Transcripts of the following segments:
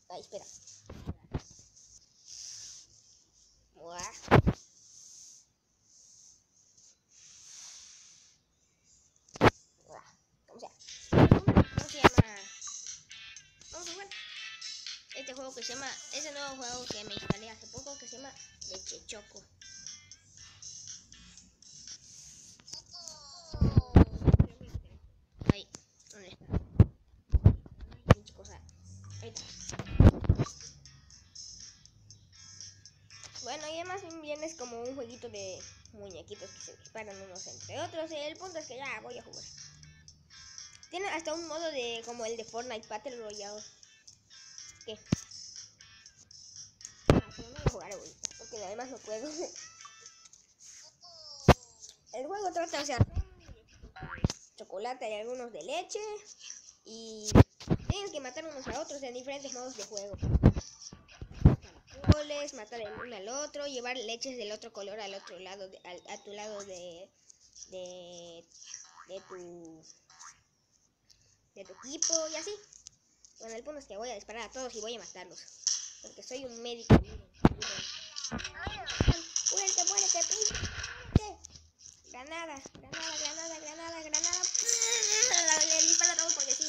Ay, espera. Buah. ¿Cómo se llama? Vamos a jugar este juego que se llama, ese nuevo juego que me instalé hace poco que se llama Leche Choco. Ahí, ¿dónde está? Ahí está. Bueno, y además bien es como un jueguito de muñequitos que se disparan unos entre otros. Y el punto es que ya voy a jugar. Tiene hasta un modo de como el de Fortnite Battle Royale. ¿Qué? Ah, pero no voy a jugar ahorita, porque además no puedo. El juego trata, o sea, chocolate y algunos de leche. Y tienen que matar unos a otros en diferentes modos de juego. Matar el uno al otro, llevar leches del otro color al otro lado, a tu lado de tu equipo y así. Bueno, el punto es que voy a disparar a todos y voy a matarlos. Porque soy un médico. Muérete, muérete, Granada. Le disparo a todos porque sí.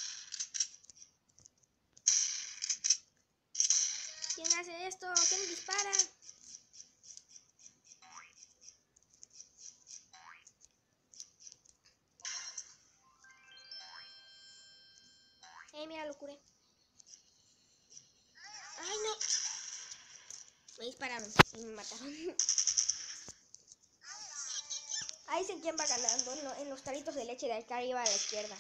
¿Quién hace esto? ¿Quién dispara? Mira, lo curé. Ay, no. Me dispararon y me mataron. Ahí sé quién va ganando en los tarritos de leche de acá arriba a la izquierda.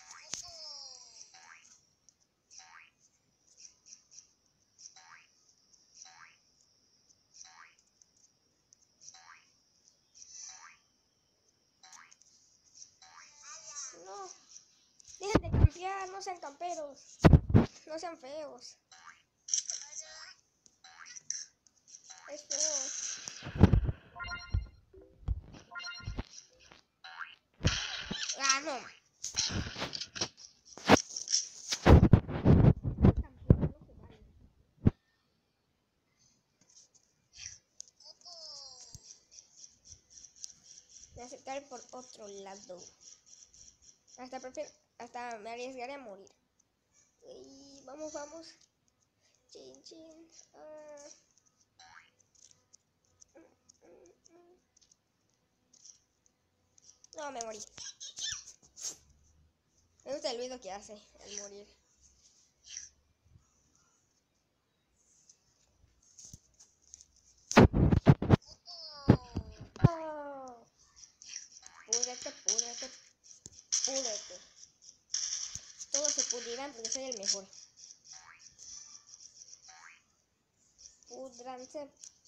No. Dejen de campear, no sean camperos. No sean feos. Es feo. Ah, no. Me acercaré por otro lado. Hasta me arriesgaré a morir. Y vamos. Chin. No, me morí. Me gusta el ruido que hace al morir. Oh. Púdrete. Todos se pudrirán porque soy el mejor. Pudranse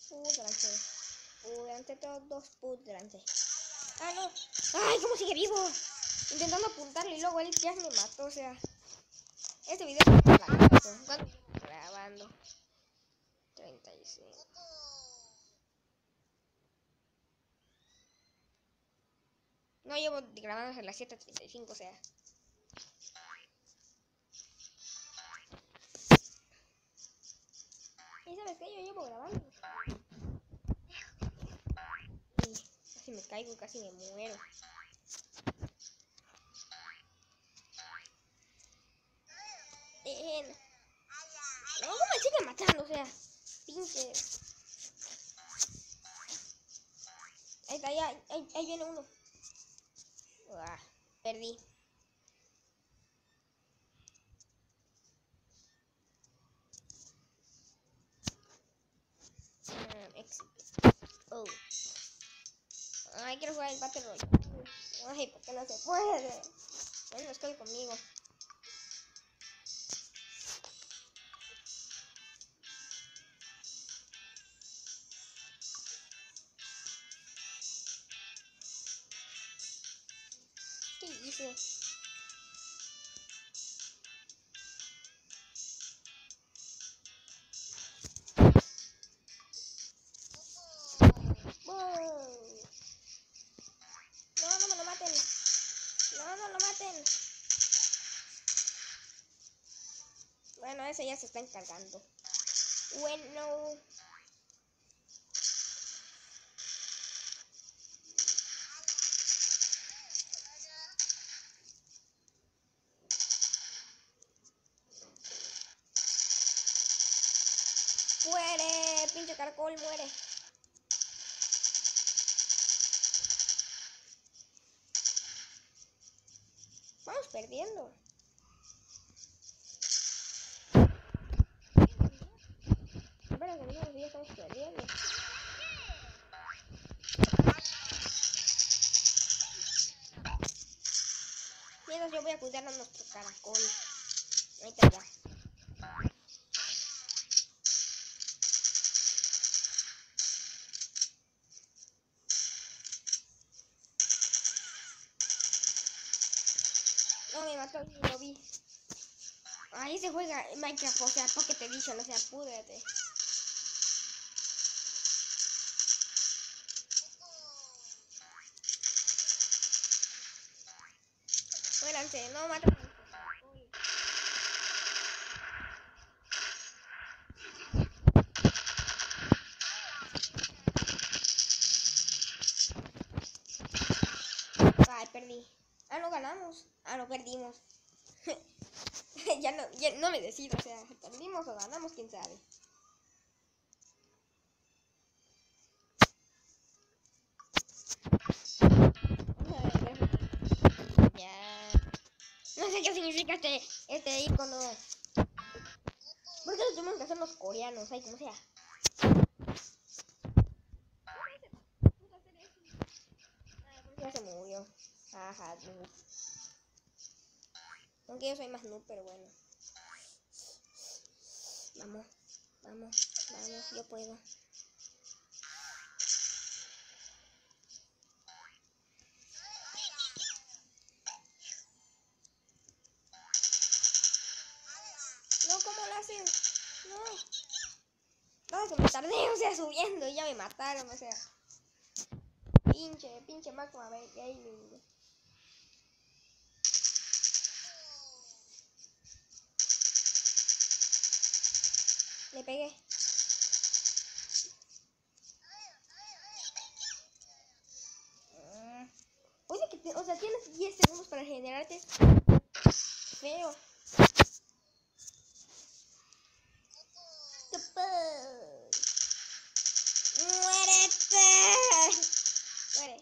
todos, pudranse. Ah, no. Ay, ¿cómo sigue vivo? Intentando apuntarle y luego él ya me mató, o sea. Este video está grabando. ¿Cuánto llevo grabando? 35. No, llevo grabando desde las 7:35, o sea. ¿Y sabes qué? Yo llevo grabando. Y casi me caigo, casi me muero. No, ¿cómo me sigue matando? O sea, pinche. Ahí está, ahí viene uno. Perdí. Éxito. Oh. Ay, quiero jugar el Battle Royale. Ay, ¿por qué no se puede? Bueno, estoy conmigo. ¿Qué hice? ¡Wow! No me lo maten. No lo maten. Bueno, ese ya se está encargando. Bueno. Muere, pinche caracol, muere. Vamos perdiendo. Espera que no, ya estamos perdiendo. Mientras yo voy a cuidar a nuestro caracol. Ahí está ya. No me mató, lo vi. Ahí se juega Minecraft, o sea, Pocket Edition, o sea, púdrete. Muéranse, no maten. Ay, perdí. Ah, no ganamos. Ah, no perdimos. ya no me decido, o sea, perdimos o ganamos, quién sabe. Ya. No sé qué significa este icono. ¿Por qué lo tuvimos que hacer los coreanos? Ay, como sea. Ya se murió. Ajá, noob. Aunque yo soy más noob, pero bueno. Vamos, vamos, vamos, yo puedo. No, ¿cómo lo hacen? No. No, que me tardé, o sea, subiendo y ya me mataron, o sea. Pinche Magma Gaming. Le pegué. Oye, o sea, tienes 10 segundos para generarte. Feo. ¡Muérete! Muere.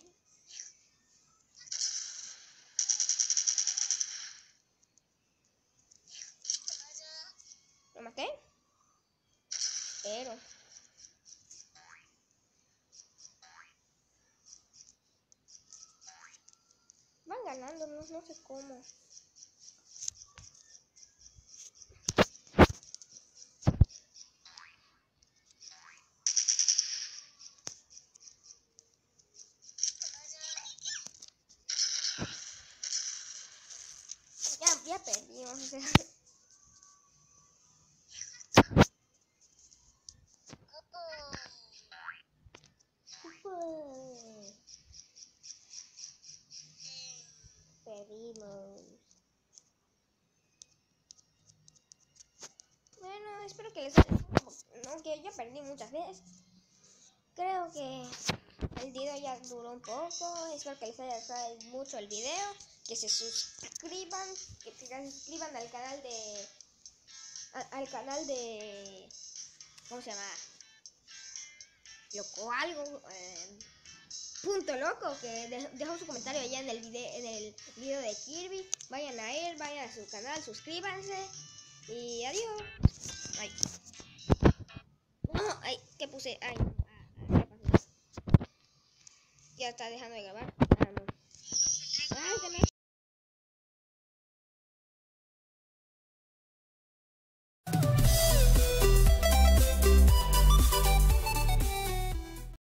¿Lo maté? Pero. Van ganando, no sé cómo. Ya perdimos, o sea. Perdimos. Bueno, espero que les haya gustado. Aunque ya perdí muchas veces. Creo que el video ya duró un poco. Espero que les haya gustado mucho el video. Que se suscriban. Que se suscriban al canal de. Al canal de. ¿Cómo se llama? Loco algo. Punto Loco, que dejó su comentario allá en el video de Kirby. Vayan a él, vayan a su canal, suscríbanse. Y adiós. Ay. No, ay, ¿qué puse? Ay, ya pasó. Ya está dejando de grabar.